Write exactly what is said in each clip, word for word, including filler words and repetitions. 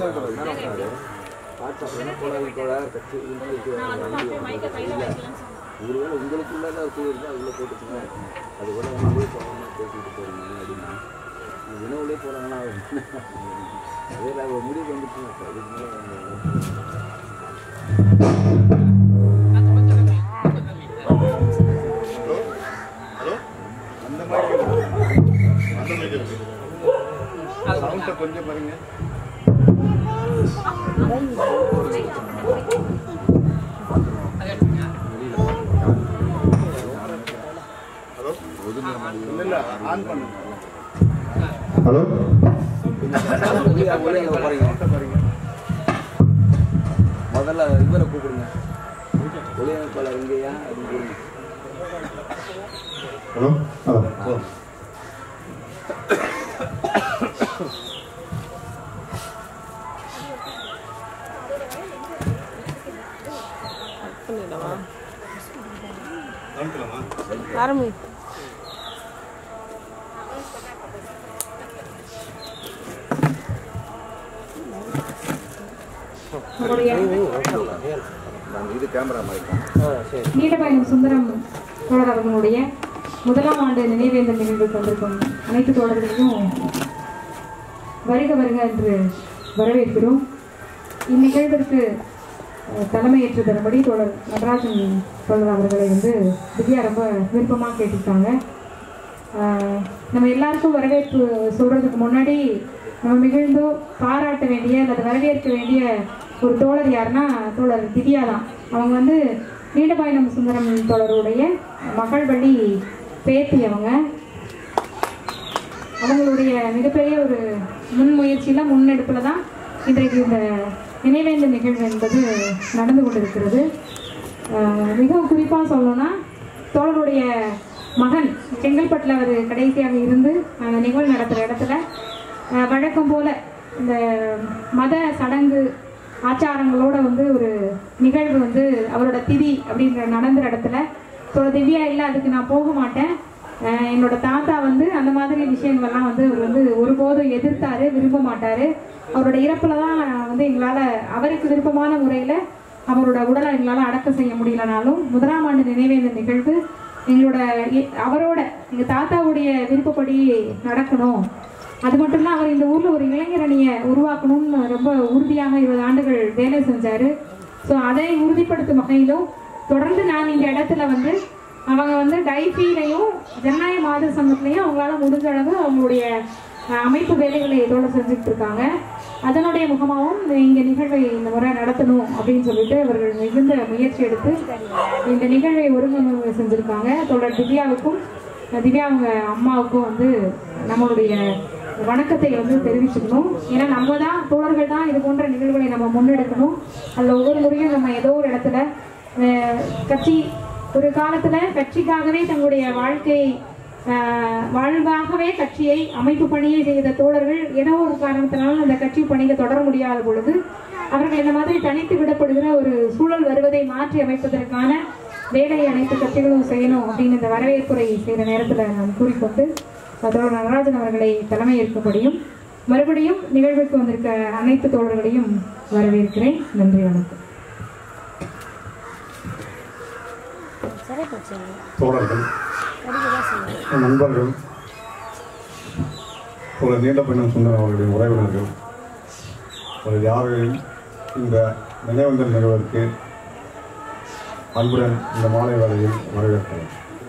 ஒருவேளை உங்களுக்குள்ளதான் இருந்தால் அதில் போட்டுச்சுன்னா அது கூட உங்களே போகாமல் பேசிக்கிட்டு போகிறீங்க அப்படின்னா உணவுலேயே போகிறாங்கன்னா அதே நாங்கள் முடிவு வந்துட்டு அதுக்கு மேலே அந்த மாதிரி அந்த மாதிரி சவுண்டை கொஞ்சம் பாருங்க. ஹலோ முதல்ல இவரை கூப்பிடுங்க. ஒளியமைப்பாளர் இங்கேயா அப்படின்னு. ஹலோ ஹலோ ஆரம்பி. நீலபயணம் சுந்தரம் தோழர் அவர்களுடைய முதலாம் ஆண்டு நினைவேந்தல் நிகழ்வுக்கு வந்திருக்கும் அனைத்து தோழர்களையும் வருக வருக என்று வரவேற்கிறோம். இந்நிகழ்விற்கு தலைமையேற்று தரும்படி தோழர் நடராஜன் தோழர் அவர்களை வந்து திவ்யா ரொம்ப விருப்பமாக கேட்டிருக்காங்க. நம்ம எல்லாருக்கும் வரவேற்பு சொல்றதுக்கு முன்னாடி நம்ம மிகுந்தோ பாராட்ட வேண்டிய அல்லது வரவேற்க வேண்டிய ஒரு தோழர் யாருன்னா தோழர் திவ்யா தான். அவங்க வந்து நீலபயணம் சுந்தரம் தோழருடைய மகள் வழி பேத்தி. அவங்க அவங்களுடைய மிகப்பெரிய ஒரு முன்முயற்சியில் முன்னெடுப்பில் தான் இன்றைக்கு இந்த நினைவேந்த நிகழ்வு என்பது நடந்து கொண்டிருக்கிறது. மிகவும் குறிப்பாக சொல்லணும்னா தோழருடைய மகன் செங்கல்பட்டில் அவர் கடைசியாக இருந்து அந்த நிகழ்வு நடத்துகிற இடத்துல வழக்கம் போல் இந்த மத சடங்கு ஆச்சாரங்களோட வந்து ஒரு நிகழ்வு வந்து அவரோட திதி அப்படின்ற நடந்த இடத்துல தோழர் திவ்யா இல்லை, அதுக்கு நான் போக மாட்டேன், என்னோட தாத்தா வந்து அந்த மாதிரி விஷயங்கள்லாம் வந்து அவர் வந்து ஒருபோதும் எதிர்த்தாரு, விரும்ப மாட்டார். அவரோட இறப்புல தான் வந்து எங்களால் அவருக்கு விருப்பமான முறையில் அவரோட உடலை எங்களால் அடக்கம் செய்ய முடியலனாலும் முதலாம் ஆண்டு நினைவேந்த நிகழ்வு எங்களோட அவரோட எங்கள் தாத்தாவுடைய விருப்பப்படி நடக்கணும். அது மட்டும் இல்லை, அவர் இந்த ஊரில் ஒரு இளைஞர் அணியை உருவாக்கணும்னு ரொம்ப உறுதியாக இருபது ஆண்டுகள் வேலை செஞ்சார். ஸோ அதை உறுதிப்படுத்தும் வகையிலும் தொடர்ந்து நான் இந்த இடத்துல வந்து அவங்க வந்து டைஃபீலையும் ஜனநாயக மாதர் சங்கத்திலையும் அவங்களால முடிஞ்ச அளவு அவங்களுடைய அமைப்பு வேலைகளை தொடர்ந்து செஞ்சுட்டு இருக்காங்க. அதனுடைய முகமாகவும் இந்த நிகழ்வை இந்த முறை நடத்தணும் அப்படின்னு சொல்லிட்டு அவர்கள் மிகுந்த முயற்சி எடுத்து இந்த நிகழ்வை ஒருங்கிணைப்பு செஞ்சுருக்காங்க. தொடர் திவ்யாவுக்கும் திவ்யா அவங்க அம்மாவுக்கும் வந்து நம்மளுடைய வணக்கத்தை வந்து தெரிவிச்சுக்கணும். ஏன்னா நம்ம தான் தோழர்கள் தான் இது போன்ற நிகழ்வுகளை நம்ம முன்னெடுக்கணும். அதில் ஒவ்வொரு முறையும் நம்ம ஏதோ ஒரு இடத்துல கட்சி ஒரு காலத்தில் கட்சிக்காகவே தங்களுடைய வாழ்க்கையை வாழ்வாகவே கட்சியை அமைப்பு பணியை செய்த தோழர்கள் ஏதோ ஒரு காரணத்தினாலும் அந்த கட்சி பணியை தொடர முடியாத பொழுது அவர்கள் இந்த மாதிரி தனித்து விடப்படுகிற ஒரு சூழல் வருவதை மாற்றி அமைப்பதற்கான வேலையை அனைத்து கட்சிகளும் செய்யணும் அப்படின்னு இந்த வரவேற்புரை செய்கிற நேரத்தில் நாம் கூறிக்கொண்டு தோழர் நடராஜன் அவர்களை தலைமையேற்கும்படியும் மறுபடியும் நிகழ்வுக்கு வந்திருக்க அனைத்து தோழர்களையும் வரவேற்கிறேன். நன்றி, வணக்கம். தோழர்கள், நண்பர்கள், ஒரு நீலபயணம் சுந்தரம் அவர்களின் உறவினர்கள், ஒரு யாரையும் இந்த நினைவேந்தல் நிகழ்வுக்கு அன்புடன் இந்த மாலை வேளையில் வரவேற்கிறேன்.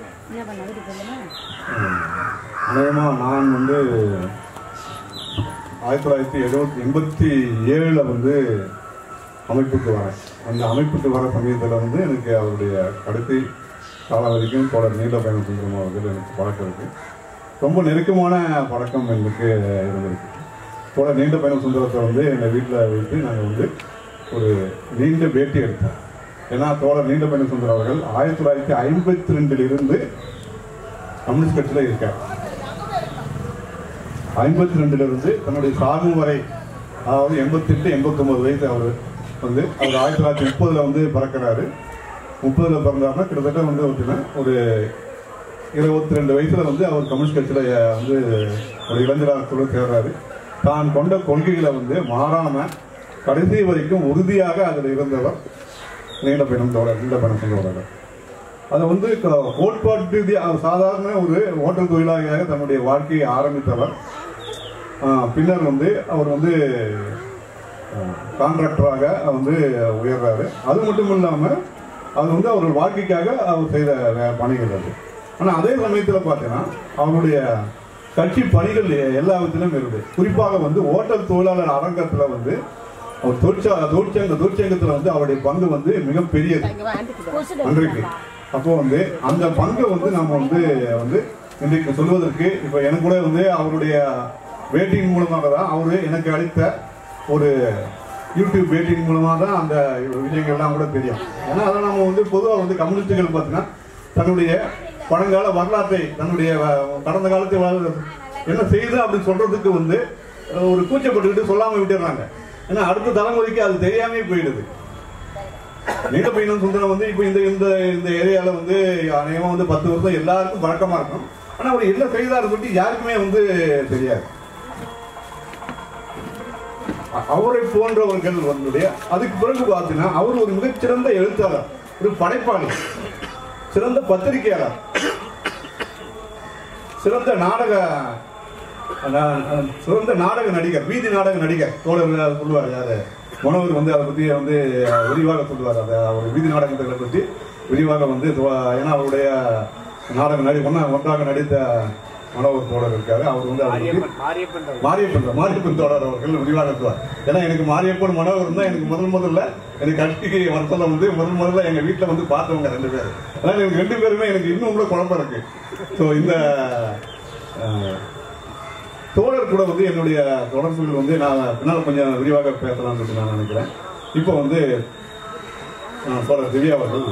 அநேகமாக நான் வந்து ஆயிரத்தி தொள்ளாயிரத்தி எழுபத்தி எண்பத்தி ஏழில் வந்து அமைப்புக்கு வரேன். அந்த அமைப்புக்கு வர சமயத்தில் வந்து எனக்கு அவருடைய கடைசி காலம் வரைக்கும் தோழர் நீலபயணம் சுந்தரம் அவர்கள் எனக்கு பழக்கம் இருக்குது. ரொம்ப நெருக்கமான பழக்கம் எனக்கு இருந்திருக்கு. தோழர் நீலபயணம் சுந்தரத்தை வந்து எங்கள் வீட்டில் வைத்து நாங்கள் வந்து ஒரு நீண்ட பேட்டி எடுத்தோம். ஏன்னா தோழர் நீலபயணம் சுந்தரம் அவர்கள் ஆயிரத்தி தொள்ளாயிரத்தி ஐம்பத்தி ரெண்டில் இருந்து கம்யூனிஸ்ட் கட்சியில் இருக்கார். ஐம்பத்தி ரெண்டுல இருந்து தன்னுடைய சாகும் வரை, அதாவது எண்பத்தி எட்டு எண்பத்தி ஒன்பது வயசு அவர் வந்து அவர் ஆயிரத்தி தொள்ளாயிரத்தி முப்பதுல வந்து பிறக்கிறாரு. முப்பதுல பிறந்தாருன்னா கிட்டத்தட்ட வந்து பார்த்தீங்கன்னா ஒரு இருபத்தி ரெண்டு வயசுல வந்து அவர் கம்யூனிஸ்ட் கட்சியில வந்து ஒரு இளைஞராக சேர்றாரு. தான் கொண்ட கொள்கைகளை வந்து மாறாம கடைசி வரைக்கும் உறுதியாக அதில் இருந்தவர் நீலப்பயணம் தோழர் நீலப்பயணம் தோழர். அதை வந்து கோட்பாட்டு சாதாரண ஒரு ஓட்டல் தொழிலாளியாக தன்னுடைய வாழ்க்கையை ஆரம்பித்தவர். பின்னர் வந்து அவர் வந்து கான்ட்ராக்டராக வந்து உயர்றாரு. அது மட்டும் இல்லாமல் அது வந்து அவர்கள் வாழ்க்கைக்காக அவர் செய்த பணிகள் அது. ஆனால் அதே சமயத்தில் பார்த்தீங்கன்னா அவருடைய கட்சி பணிகள் எல்லா விதத்திலும் இருக்குது. குறிப்பாக வந்து ஓட்டல் தொழிலாளர் அரங்கத்தில் வந்து அவர் தொழிற்சா தொழிற்சங்க தொழிற்சங்கத்தில் வந்து அவருடைய பங்கு வந்து மிகப்பெரியது அன்றைக்கு. அப்போ வந்து அந்த பங்கை வந்து நம்ம வந்து வந்து இன்றைக்கு சொல்வதற்கு இப்போ எனக்கு கூட வந்து அவருடைய பேட்டிங் மூலமாக தான் அவரு எனக்கு அளித்த ஒரு யூடியூப் பேட்டிங் மூலமாக தான் அந்த விஷயங்கள்லாம் கூட தெரியும். ஏன்னா அதை நம்ம வந்து பொதுவாக வந்து கம்யூனிஸ்டுகள் பார்த்தீங்கன்னா தன்னுடைய பழங்கால வரலாற்றை தன்னுடைய கடந்த காலத்தை என்ன செய்யுது அப்படின்னு சொல்றதுக்கு வந்து ஒரு கூச்சப்பட்டுக்கிட்டு சொல்லாமல் விட்டுறாங்க. ஏன்னா அடுத்த தலைமுறைக்கு அது தெரியாமே போயிடுது. நீலப்பயணம் சுந்தரம் வந்து இப்போ இந்த இந்த இந்த ஏரியாவில் வந்து அநேகமாக வந்து பத்து வருஷம் எல்லாருக்கும் வழக்கமாக இருக்கும். ஆனால் அவர் என்ன செய்தார் சொல்லிட்டு யாருக்குமே வந்து தெரியாது. அவரை போன்றவர்கள் வந்து அதுக்கு பிறகு பார்த்தீங்கன்னா அவர் ஒரு மிகச்சிறந்த எழுத்தாளர், ஒரு படைப்பாளி, சிறந்த பத்திரிகையாளர், சிறந்த நாடக சிறந்த நாடக நடிகர், வீதி நாடக நடிகர். தோழர் சொல்லுவார் யாரு மனோவர் வந்து அதை பற்றி வந்து விரிவாக சொல்லுவார். அதை அவர் வீதி நாடகங்களை பற்றி விரிவாக வந்து ஏன்னா அவருடைய நாடக நடி ஒன்றா ஒன்றாக நடித்த மனோவர் தோழர் இருக்காரு. அவர் வந்து மாரியப்பன் மாரியப்பன் தோழர் அவர்கள் விரிவாக சொல்லுவார். ஏன்னா எனக்கு மாரியப்பன் மனோவர் தான் எனக்கு முதல் முதல்ல எனக்கு கட்சிக்கு வருஷம் வந்து முதல் முதல்ல எங்கள் வீட்டில் வந்து பார்த்தவங்க ரெண்டு பேர். அதனால எனக்கு ரெண்டு பேருமே எனக்கு இன்னும் கூட குழப்பம் இருக்கு. ஸோ இந்த தோழர் கூட வந்து என்னுடைய தொடர்புகள் வந்து நான் பின்னால் கொஞ்சம் விரிவாக பேசலாம்னு சொல்லி நான் நினைக்கிறேன். இப்போ வந்து தோழர் திவ்யா அவர்கள்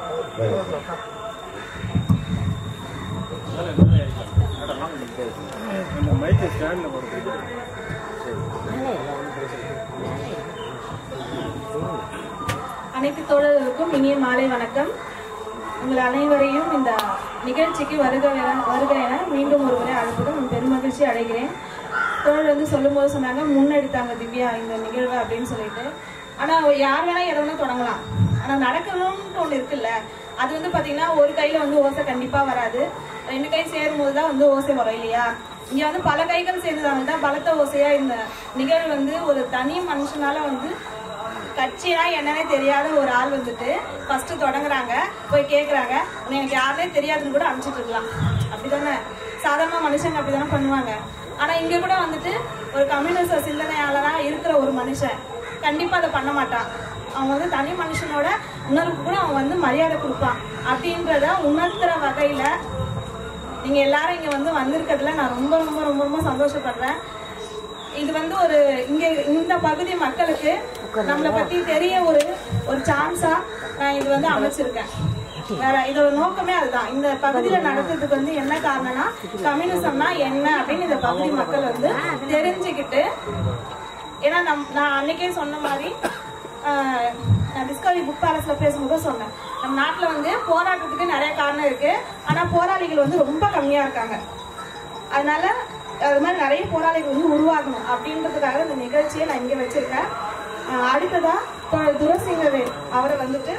அனைத்து தோழர்களுக்கும் இனிய மாலை வணக்கம். உங்கள் அனைவரையும் இந்த நிகழ்ச்சிக்கு வருக வருக என மீண்டும் ஒரு முறை அழைப்பதும் பெருமகிழ்ச்சி அடைகிறேன். தோழர் வந்து சொல்லும் போது சொன்னாங்க முன்னெடுத்தாங்க திவ்யா இந்த நிகழ்வு அப்படின்னு சொல்லிட்டு. ஆனால் யார் வேணா எதை வேணா தொடங்கலாம். ஆனால் நடக்கணும்னு ஒன்று இருக்குல்ல, அது வந்து பார்த்தீங்கன்னா ஒரு கையில் வந்து ஓசை கண்டிப்பாக வராது. ரெண்டு கை சேரும் போது தான் வந்து ஓசை வரும் இல்லையா? இங்கே வந்து பல கைகள் சேர்ந்ததாங்க தான் பலத்த ஓசையாக இந்த நிகழ்வு வந்து ஒரு தனி மனுஷனால வந்து கட்சினா என்னன்னே தெரியாத ஒரு ஆள் வந்துட்டு ஃபர்ஸ்ட் தொடங்குறாங்க, போய் கேட்குறாங்க, எனக்கு யாருனே தெரியாதுன்னு கூட அனுப்பிச்சிட்டு இருக்கலாம். அப்படிதானே சாதாரண மனுஷங்க அப்படிதானே பண்ணுவாங்க. ஆனால் இங்கே கூட வந்துட்டு ஒரு கம்யூனிஸ்ட் சிந்தனையாளராக இருக்கிற ஒரு மனுஷன் கண்டிப்பாக அதை பண்ண மாட்டான். அவன் வந்து தனி மனுஷனோட உணர்வுக்கு கூட அவன் வந்து மரியாதை கொடுப்பான். அப்படின்றத உணர்த்துற வகையில் நீங்கள் எல்லாரும் இங்கே வந்து வந்திருக்கிறதுல நான் ரொம்ப ரொம்ப ரொம்ப ரொம்ப சந்தோஷப்படுறேன். இது வந்து ஒரு இங்கே இந்த பகுதி மக்களுக்கு நம்மளை பற்றி தெரிய ஒரு ஒரு சான்ஸா நான் இது வந்து அமைச்சிருக்கேன். வேற இதோட நோக்கமே அதுதான். இந்த பகுதியில் நடத்துறதுக்கு வந்து என்ன காரணம்னா கம்யூனிசம்னா என்ன அப்படின்னு இந்த பகுதி மக்கள் வந்து தெரிஞ்சுக்கிட்டு, ஏன்னா நம் நான் அன்னைக்கே சொன்ன மாதிரி நான் டிஸ்கவரி புக் பேலஸ்ல பேசும்போது சொன்னேன், நம்ம நாட்டில் வந்து போராட்டத்துக்கு நிறைய காரணம் இருக்கு, ஆனால் போராளிகள் வந்து ரொம்ப கம்மியா இருக்காங்க. அதனால அது மாதிரி நிறைய போராளிகள் வந்து உருவாகணும் அப்படின்றதுக்காக இந்த நிகழ்ச்சியை நான் இங்கே வச்சிருக்கேன். அடுத்ததா துரசிங்கவேல் அவரை வந்துட்டு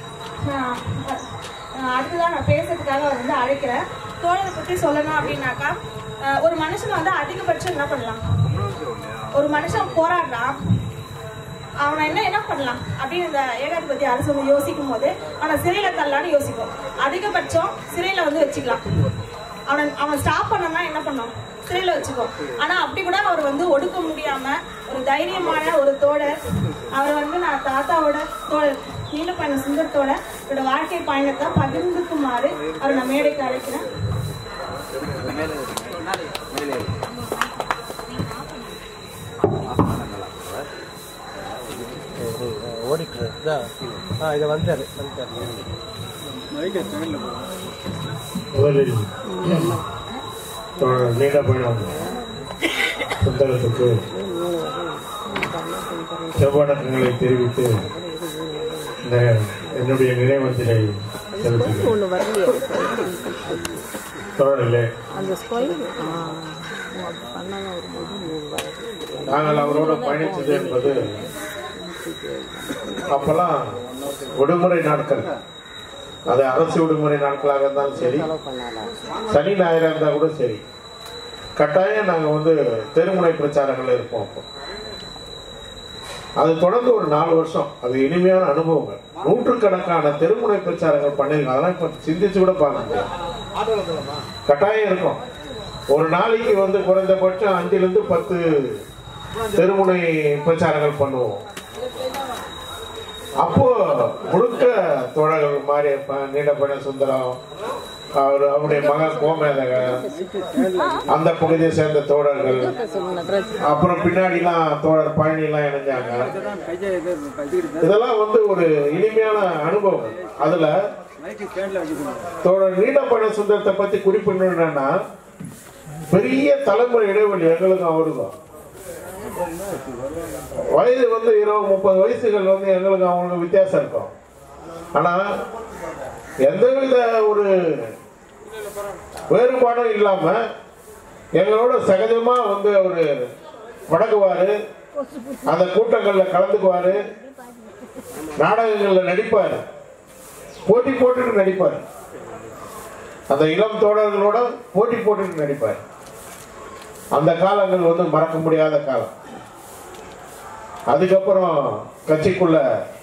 அடுத்ததான் நான் பேசுறதுக்காக அவர் வந்து அழைக்கிறேன். தோழரை பற்றி சொல்லணும் அப்படின்னாக்கா, ஒரு மனுஷன் வந்து அதிகபட்சம் என்ன பண்ணலாம், ஒரு மனுஷன் போராடுறான், அவனை என்ன என்ன பண்ணலாம் அப்படின்னு இந்த ஏகாதிபதி அரசு வந்து யோசிக்கும் போது அவனை சிறையில தள்ளலான்னு யோசிக்கும். அதிகபட்சம் சிறையில வந்து வச்சுக்கலாம். அவன் அவன் ஸ்டாப் பண்ணனா என்ன பண்ணும், சிறையில வச்சுக்கோ. ஆனா அப்படி கூட அவர் வந்து ஒடுக்க முடியாம ஒரு தைரியமான ஒரு தோழர். அவர் வந்து நான் தாத்தாவோட தோழர் நீலப்பயணம் சுந்தரத்தோட என்னோட வாழ்க்கை பயணத்தை பகிர்ந்துக்குமாறு அவர் நான் மேடைக்கு அழைக்கிறேன். முதலில் நீலப்பயணம் சுந்தரத்துக்கு செவ்வணக்கங்களை தெரிவித்து இந்த என்னுடைய நினைவஞ்சலை செலுத்துகிறேன். தோழர்களே, நாங்கள் அவரோடு பயணித்தது என்பது அப்பெல்லாம் விடுமுறை நாட்கள், அது அரசு விடுமுறை நாட்களாக இருந்தாலும் சரி, சனி ஞாயிறாக இருந்தால் கூட சரி, கட்டாயம் நாங்கள் வந்து தெருமுனை பிரச்சாரங்கள் இருப்போம். அப்போ அது தொடர்ந்து ஒரு நாலு வருஷம், அது இனிமையான அனுபவங்கள். நூற்றுக்கணக்கான தெருமுனை பிரச்சாரங்கள் பண்ணிருக்கோம். அதெல்லாம் இப்ப சிந்திச்சு கூட பார்க்க முடியாது. கட்டாயம் இருக்கும். ஒரு நாளைக்கு வந்து குறைந்தபட்சம் அஞ்சுல இருந்து பத்து தெருமுனை பிரச்சாரங்கள் பண்ணுவோம். அப்போ முழுக்க தோழர்கள் மாதிரி நீலப்பழ சுந்தரம், அவர் அவருடைய மகன் கோமேதக, அந்த பகுதியை சேர்ந்த தோழர்கள், அப்புறம் பின்னாடிலாம் தோழர் பழனி எல்லாம் இணைஞ்சாங்க. இதெல்லாம் வந்து ஒரு இனிமையான அனுபவம். அதுல தோழர் நீலப்பழ சுந்தரத்தை பத்தி குறிப்பிடணும்னா, பெரிய தலைமுறை இடைவெளி எங்களுக்கும் அவருக்கும். வயது வந்து இருபது முப்பது வயசுகள் வந்து எங்களுக்கு அவங்களுக்கு வித்தியாசம் இருக்கும். ஆனா எந்தவித ஒரு வேறுபாடும் இல்லாம எங்களோட சகஜமா வந்து அவரு வடக்குவாரு, அந்த கூட்டங்கள்ல கலந்துக்குவாரு, நாடகங்கள்ல நடிப்பாரு, போட்டி போட்டுட்டு நடிப்பாரு. அந்த இளம் தோழர்களோட போட்டி போட்டுட்டு நடிப்பாரு. அந்த காலங்கள் வந்து மறக்க முடியாத காலம். அதுக்கப்புறம் கட்சிக்குள்ள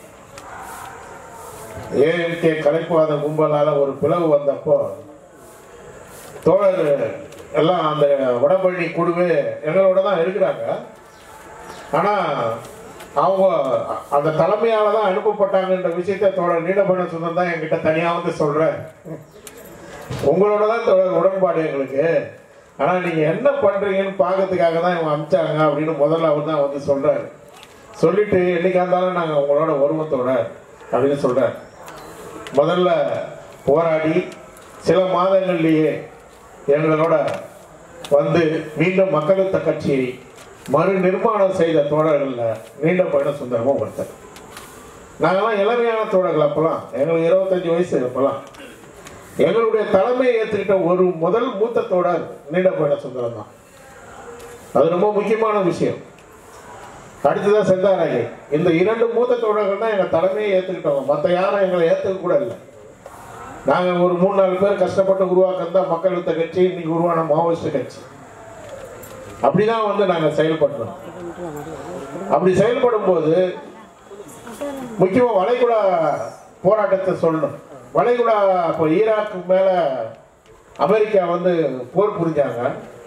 ஏஎம்கே கலைப்புவாத கும்பலால ஒரு பிளவு வந்தப்போ தோழர் எல்லாம் அந்த வடபழனி குழுவே எங்களோட தான் இருக்கிறாங்க. ஆனா அவங்க அந்த தலைமையால தான் அனுப்பப்பட்டாங்கன்ற விஷயத்த தோழர் நீலப்பழ சுந்தரம் தான் என்கிட்ட தனியா வந்து சொல்ற, உங்களோட தான் தோழர் உடன்பாடு எங்களுக்கு, ஆனா நீங்க என்ன பண்றீங்கன்னு பாக்கிறதுக்காக தான் இவங்க அமிச்சாங்க அப்படின்னு முதல்ல அவர் தான் வந்து சொல்றாரு. சொல்லிட்டு என்னைக்கா இருந்தாலும் நாங்க உங்களோட ஒருவத்தோட அப்படின்னு சொல்றாரு. முதல்ல போராடி சில மாதங்கள்லயே எங்களோட வந்து மீண்டும் மக்களுத்த கட்சியை மறு நிர்மாணம் செய்த தோழர்கள்ல நீலப்பழ சுந்தரமும் ஒருத்தர். நாங்கெல்லாம் இளமையான தோழர்கள். அப்பெல்லாம் எங்களுக்கு இருபத்தஞ்சு வயசு. அப்பெல்லாம் எங்களுடைய தலைமையை ஏற்றுக்கிட்ட ஒரு முதல் மூத்த தோழர் நீலப்பழ சுந்தரம் தான். அது ரொம்ப முக்கியமான விஷயம். அடுத்துதான் செந்தாராகி. இந்த இரண்டு மூத்த தோழர்கள் தான் எங்க தலைமையை ஏற்றுக்கிட்டவங்க. மற்ற யாரும் எங்களை ஏற்றுக்க கூட இல்லை. நாங்க ஒரு மூணு நாலு பேர் கஷ்டப்பட்டு உருவாக்குறது தான் மக்கள் வித்த கட்சி, இன்னைக்கு உருவான மாவோயிஸ்ட் கட்சி. அப்படிதான் வந்து நாங்க செயல்படுறோம். அப்படி செயல்படும் போது முக்கியமா வளைகுடா போராட்டத்தை சொல்லணும். வளைகுடா இப்போ ஈராக்கு மேல அமெரிக்கா வந்து போர் புரிஞ்சாங்க.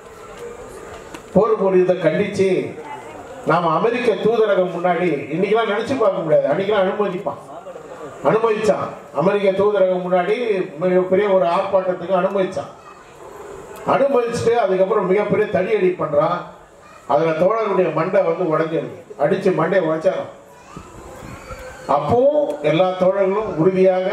போர் புரிஞ்சதை கண்டிச்சு நாம அமெரிக்க தூதரகம் முன்னாடி இன்னைக்கெல்லாம் நினைச்சு பார்க்க முடியாது, அன்னைக்கெல்லாம் அனுமதிப்பான் அனுமதிச்சான் அமெரிக்க தூதரகம் முன்னாடி மிகப்பெரிய ஒரு ஆர்ப்பாட்டத்துக்கு அனுமதிச்சான். அனுமதிச்சுட்டு அதுக்கப்புறம் மிகப்பெரிய தடியடி பண்றான். அதுல தோழருடைய மண்டை வந்து உடைஞ்சிருக்கு. அடிச்சு மண்டையை உடைச்சாராம். அப்பவும் எல்லா தோழர்களும் உறுதியாக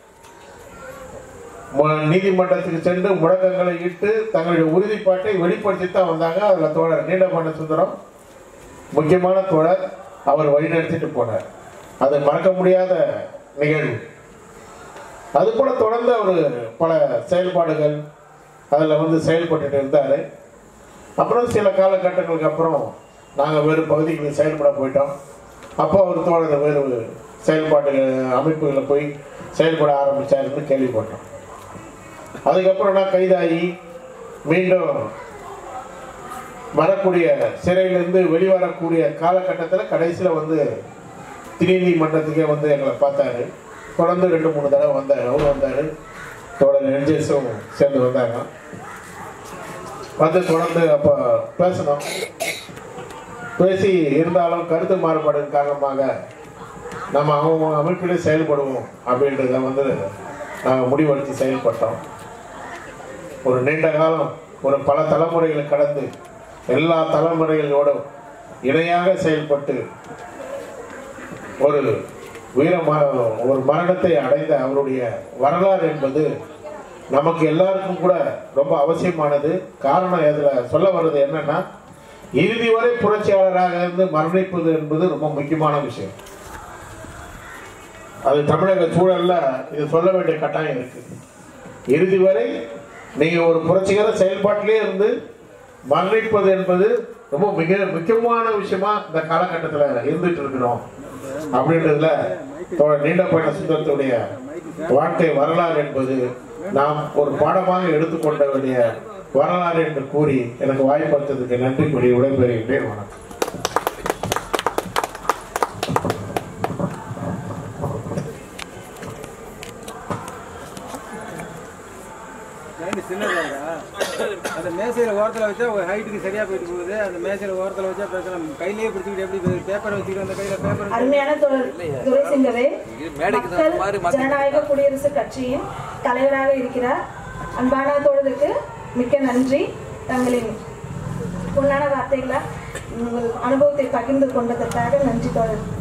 நீதிமன்றத்துக்கு சென்று முழக்கங்களை இட்டு தங்களுடைய உறுதிப்பாட்டை வெளிப்படுத்தி தான் வந்தாங்க. அதுல தோழர் நீலப்பழ சுந்தரம் முக்கியமான தோழர். அவர் வழிநடத்திட்டு போனார். அது மறக்க முடியாத நிகழ்வு. அது போல தொடர்ந்து அவர் பல செயல்பாடுகள் அதில் வந்து செயல்பட்டு இருந்தார். அப்புறம் சில காலகட்டங்களுக்கு அப்புறம் நாங்கள் வேறு பகுதிகளில் செயல்பட போயிட்டோம். அப்போ அவர் தோழர் வேறு செயல்பாடுகள் அமைப்புகளை போய் செயல்பட ஆரம்பித்தாருன்னு கேள்விப்பட்டோம். அதுக்கப்புறம் நான் கைதாகி மீண்டும் வரக்கூடிய சிறையிலிருந்து வெளிவரக்கூடிய காலகட்டத்தில் கடைசியில் வந்து நீதிமன்றத்துக்கே வந்து எங்களை பார்த்தாரு. தொடர்ந்து ரெண்டு மூணு தடவை வந்தார். அவரும் வந்தார், தோழர் என்ஜிஎஸும் சேர்ந்து வந்தாங்க. வந்து தொடர்ந்து அப்போ பேசணும். பேசி இருந்தாலும் கருத்து மாறுபாடு காரணமாக நம்ம அவங்க அமைப்பிலே செயல்படுவோம் அப்படின்றத வந்து நாங்கள் முடிவெடுத்து செயல்பட்டோம். ஒரு நீண்ட காலம், ஒரு பல தலைமுறைகளை கடந்து எல்லா தலைமுறைகளோடும் இணையாக செயல்பட்டு ஒரு வீர ஒரு மரணத்தை அடைந்த அவருடைய வரலாறு என்பது நமக்கு எல்லாருக்கும் கூட ரொம்ப அவசியமானது. காரணம் இதில் சொல்ல வர்றது என்னன்னா, இறுதி வரை புரட்சியாளராக இருந்து மரணிப்பது என்பது ரொம்ப முக்கியமான விஷயம். அது தமிழக சூழல்ல இது சொல்ல வேண்டிய கட்டாயம் இருக்கு. இறுதி வரை நீங்க ஒரு புரட்சிகர செயல்பாட்டிலே இருந்து மரணிப்பது என்பது ரொம்ப மிக முக்கியமான விஷயமா இந்த காலகட்டத்தில் இருந்துட்டு இருக்கிறோம் அப்படின்றதுல தோழர் நீண்ட பயண சுந்தரத்துடைய வாழ்க்கை வரலாறு என்பது நாம் ஒரு பாடமாக எடுத்துக்கொண்ட வேண்டிய வரலாறு என்று கூறி எனக்கு வாய்ப்பளித்ததுக்கு நன்றி கூறி விடைபெறுகின்றேன். வணக்கம். அந்த மேசையில் ஓரத்தில் வச்சா ஒரு ஹைட்டுக்கு சரியா போயிட்டு போகுது. அந்த மேசையில் ஓரத்தில் வச்சா பேசலாம். கையிலேயே பிடிச்சிக்கிட்டு எப்படி பேப்பர் வச்சுக்கிட்டு அந்த கையில் பேப்பர். அருமையான துரைசிங்கவே மக்கள் ஜனநாயக குடியரசு கட்சியின் தலைவராக இருக்கிறார். அன்பான தோழருக்கு மிக்க நன்றி. தங்களின் பொன்னான வார்த்தைகளால் உங்கள் அனுபவத்தை பகிர்ந்து கொண்டதற்காக நன்றி தோழர்.